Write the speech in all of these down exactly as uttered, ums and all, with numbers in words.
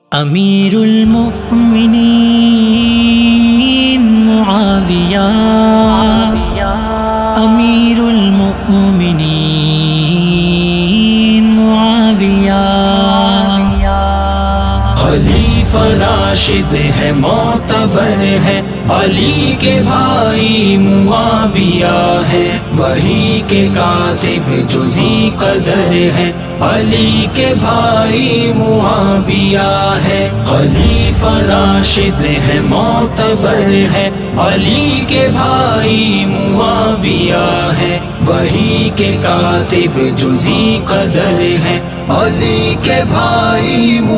امیر المؤمنین معاویہ، امیر المؤمنین معاویہ، خلیفہ راشد ہے، معتبر ہے، علی کے بھائی معاویہ ہے، وحی کے کاتب جزی قدر ہے، علی کے بھائی معاویہ ہے، خلیفہ راشد ہے، معتبر ہے، علی کے بھائی معاویہ ہے، وحی کے کاتب جزی قدر ہے، علی کے بھائی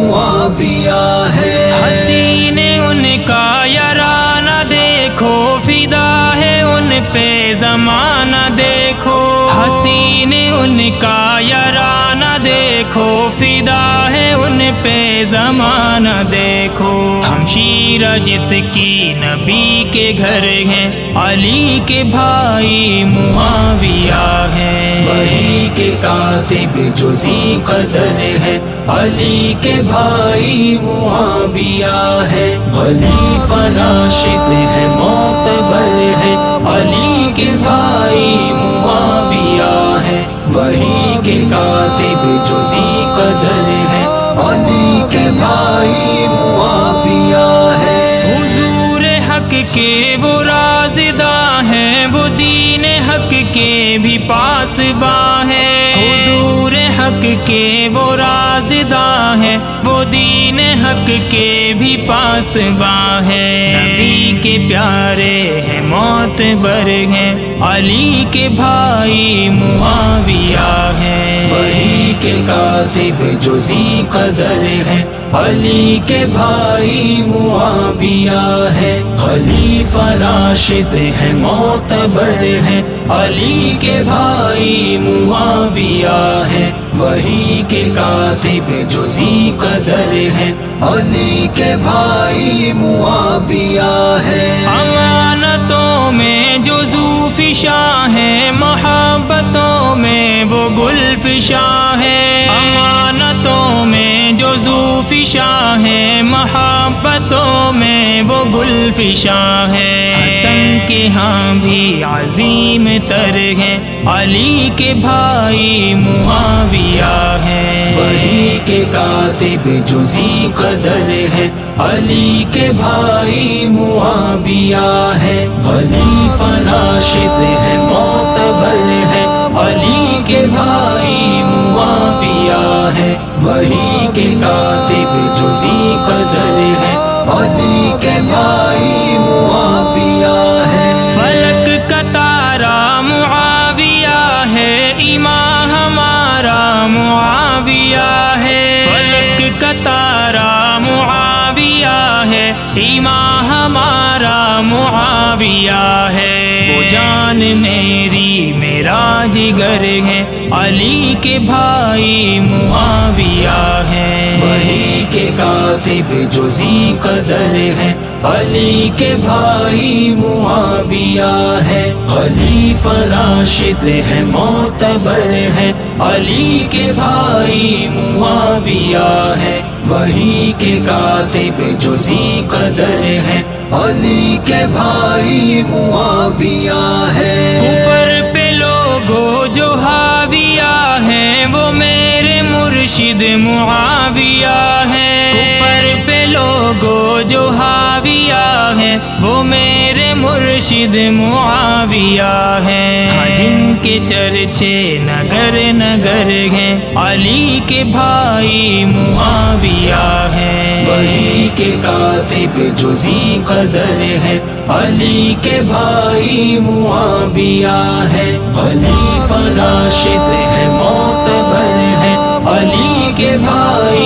معاویہ ہے۔ حسین ان کا یارانہ دیکھو، فدا ہے ان پہ زمانہ دیکھو، حسین ان کا یارانہ دیکھو، فدا ہے ان پہ زمانہ دیکھو، ہمشیرہ جس کی نبی کے گھر ہیں، علی کے بھائی معاویہ ہیں، وحی کے کاتب جزی قدر ہے، علی کے بھائی معاویہ ہے، خلیفہ راشد ہے، معتبر ہے، علی کے بھائی معاویہ ہے، وحی کے کاتب جزی قدر ہے، علی کے بھائی معاویہ ہے۔ حضور حق کے وہ رازدہ ہیں، وہ دین حق کے بھی پاسباں ہیں، حضور حق کے وہ رازدہ ہیں، وہ دین حق کے بھی پاسباں ہیں، نبی کے پیارے ہیں، معتبر ہیں، علی کے بھائی معاویہ ہیں، وحی کے کاتب جزی قدر ہے، علی کے بھائی معاویہ ہے، خلیفہ راشد ہے، معتبر ہے، علی کے بھائی معاویہ ہے، وحی کے کاتب جزی قدر ہے، علی کے بھائی معاویہ ہے۔ امانتوں میں جو ذوفشاں ہے، محبتوں میں وہ گلفشاں ہے، امانتوں میں جو ذوفشاں ہے، محبتوں میں وہ گلفشاں ہے، حسن کے ہاں بھی عظیم تر ہیں، علی کے بھائی معاویہ ہیں، وحی کے کاتب جزی قدر ہے، علی کے بھائی معاویہ ہے، خلیفہ راشد ہے، معتبر ہے، علی کے بھائی معاویہ ہے، وحی کے کاتب جزی قدر ہے، علی کے بھائی معاویہ ہے۔ فلک کا تارا معاویہ ہے، امام ہمارا معاویہ ہے، فلک کا تارا معاویہ ہے، امام ہمارا معاویہ ہے، وہ جان میری میرا جگر ہے، علی کے بھائی معاویہ ہیں، وحی کے کاتب جزی قدر ہے، علی کے بھائی معاویہ ہے، خلیفہ راشد ہے، معتبر ہے، علی کے بھائی معاویہ ہے، وحی کے کاتب جزی قدر ہے، علی کے بھائی معاویہ ہے۔ کفر پہ لوگو جو حاویہ ہیں، وہ میرے مرشد معاویہ ہیں، کفر پہ لوگو جو حاویہ ہیں، وہ میرے مرشد معاویہ ہیں، جن کے چرچے نگر نگر ہیں، علی کے بھائی معاویہ ہیں، وحی کے کاتب جزی قدر ہے، علی کے بھائی معاویہ ہے، خلیفہ راشد ہے، معتبر ہے، علی کے بھائی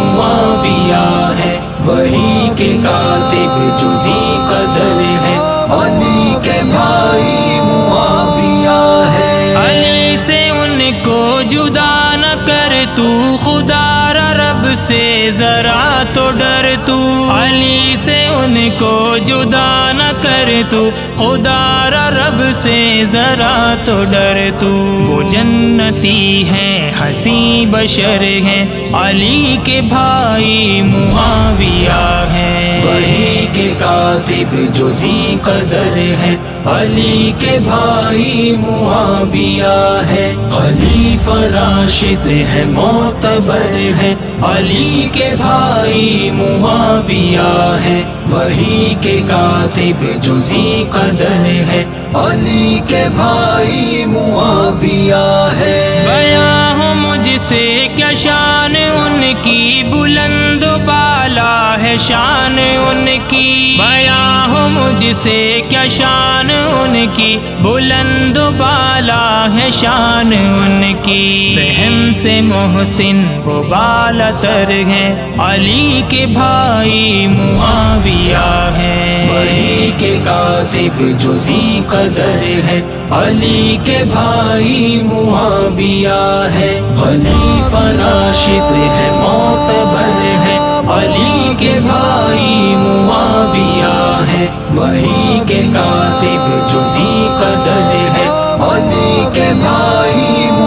معاویہ ہے، وحی کے کاتب جزی قدر ہے، علی کے بھائی معاویہ ہے۔ علی سے ان کو جدا نہ کر تو، خدا را رب سے ذرا تو ڈر تو، علی سے ان کو جدا نہ کر تو، خدا را رب سے ذرا تو ڈر تو، وہ جنتی ہے حسین بشر ہے، علی کے بھائی معاویہ ہے، وحی کے کاتب جو ذی قدر ہے، علی کے بھائی معاویہ ہے، خلیفہ راشد ہے معتبر ہے، علی کے بھائی معاویہ ہے، وحی کے کاتب جو ذی قدر ہے، علی کے بھائی معاویہ ہے۔ بیاں ہو مجھ سے کیا شان ان کی، بلند و بالا ہے شان ان کی، بیاں ہو مجھ سے کیا شان ان کی، بلند و بالا ہے شان ان کی، فہم سے محسن وہ بالا تر ہے، علی کے بھائی معاویہ ہے، وحی کے کاتب جو ذی قدر ہے، علی کے بھائی معاویہ ہے، خلیفہ راشد ہے معتبر ہے، علی کے بھائی معاویہ ہے، وحی کے کاتب جو ذی قدر ہے، علی کے بھائی